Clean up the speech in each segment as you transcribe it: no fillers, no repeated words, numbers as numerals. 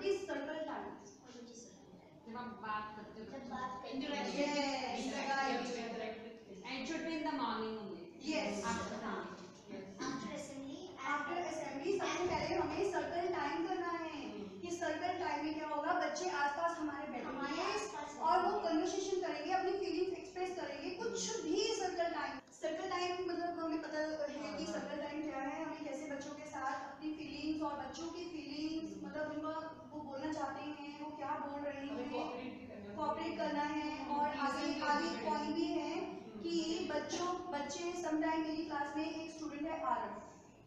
What is circle time? जब आप बात करते हो, and it should be in the morning only. Yes. After assembly. After assembly सबसे पहले हमें सर्कल टाइम करना है कि सर्कल टाइम में क्या होगा, बच्चे आसपास हमारे बैठेंगे और वो कन्वर्सेशन करेंगे, अपनी फीलिंग्स एक्सप्रेस करेंगे, कुछ भी सर्कल टाइम मतलब हमें पता है कि सर्कल टाइम क्या है, हमें कैसे बच्चों के साथ अपनी फीलिंग्स और बच्चों की फीलिंग्स मतलब उनका वो बोलना चाहते हैं, वो क्या बोल रहे हैं, कोऑपरेट करना है। और आगे पॉइंट भी है कि बच्चे समटाइम मेरी क्लास में एक स्टूडेंट है आरव,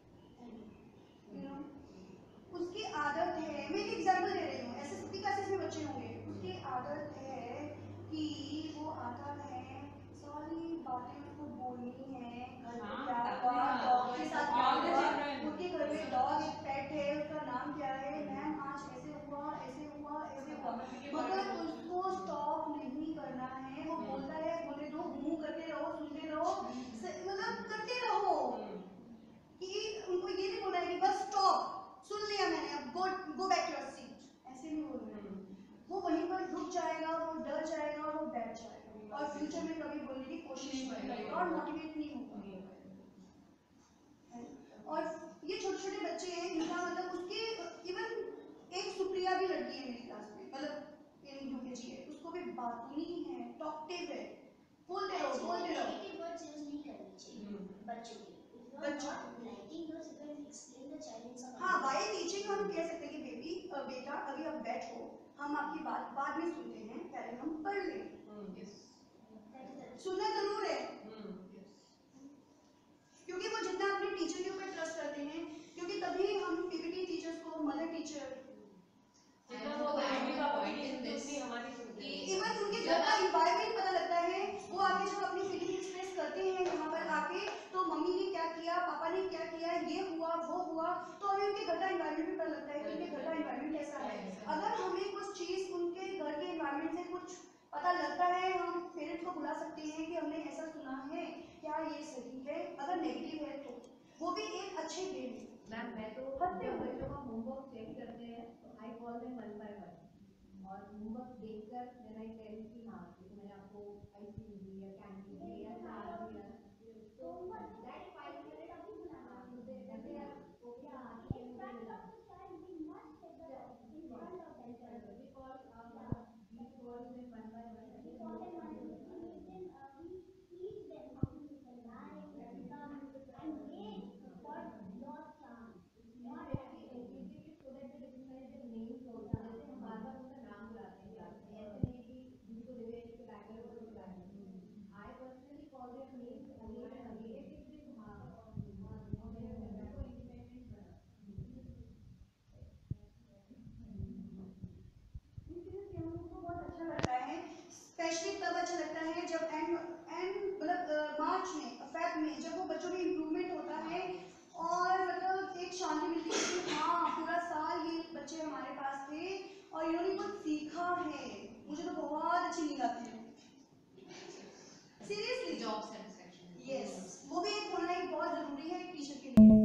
उसकी आदत है, मैं एक एग्जाम्पल दे रही हूँ, ऐसे सबकी क्लासेस में बच्चे होंगे, उसकी आदत है कि वो आता है सारी बातें उसको बोलनी है, घर में क्या हुआ, डॉग के साथ क्या हुआ, उसके घर में डॉग एक पेट है, उसका नाम क्या है, मैम आज ऐसे हुआ ऐसे हुआ ऐसे हुआ, मगर उसको स्टॉप नहीं करना है, वो बोलता है बोले दो, मुंह करते रहो, सुनते रहो, मतलब करते रहो, कि उनको ये नहीं बोलना है कि बस स्टॉप, सुन लिया मैंने, अब गो बैक योर सीट, ऐसे नहीं बोलना है। वो वहीं पर रुक जाएगा, वो डर जाएगा और वो बैठ जाएगा और फ्यूचर में कभी बोलने की कोशिश नहीं करेगा और मोटिवेट नहीं होगा। और ये छोटे छोटे बच्चे हैं, इनका मतलब उसके इवन एक सुप्रिया भी लड़की है मेरी क्लास में, मतलब यूकेजी है, उसको भी बातूनी है, टॉकटिव है, बोलते रहो। नेगेटिव वर्ड्स यूज नहीं करनी चाहिए बच्चों के लिए। हाँ, वाइल टीचिंग हम कह सकते हैं कि बेटा अभी आप बैठो, हम आपकी बात बाद में सुनते हैं, पहले हम पढ़ लें। सुनना जरूर है, क्योंकि वो जितना अपने टीचर के ऊपर ट्रस्ट करते हैं, क्योंकि तभी हम पीपीटी टीचर्स को, मदर टीचर, इवन उनके घर का इन्वायरमेंट पता लगता है, वो आके जब अपनी फीलिंग एक्सप्रेस करते हैं यहाँ पर आके, तो मम्मी ने क्या किया, पापा ने क्या किया, ये हुआ वो हुआ, तो हमें उनके घर का इन्वायरमेंट भी पता लगता है कि उनके घर का इन्वायरमेंट कैसा है। अगर हमें कुछ चीज़ उनके घर के इन्वायरमेंट से कुछ पता लगता है, हम पेरेंट्स को बुला सकते हैं कि हमने ऐसा सुना है, क्या ये सही है, अगर नेगेटिव है तो वो भी एक अच्छे वे में। मैम मैं तो बच्चों का होमवर्क चेक करते हैं तो I call them one by one, और होमवर्क देखकर देन आई टेल कि हाँ जैसे मैंने आपको आईसीयू दी या कैंटीन दी या क्लास दिया, तो दैट 5 मिनट अभी बुलाना मुझे ऐसे हो गया कि ये मुझे मिला स्पेशली तब अच्छा लगता है जब एंड मतलब मार्च में, फेब में, जब वो बच्चों में इम्प्रूवमेंट होता है और मतलब एक शांति मिलती है कि हाँ पूरा साल ये बच्चे हमारे पास थे और इन्होंने कुछ सीखा है। मुझे तो बहुत अच्छी नींद आती है सीरियसली। जॉब सेटिस्फैक्शन, यस, वो भी एक होना एक बहुत जरूरी है एक टीचर के लिए।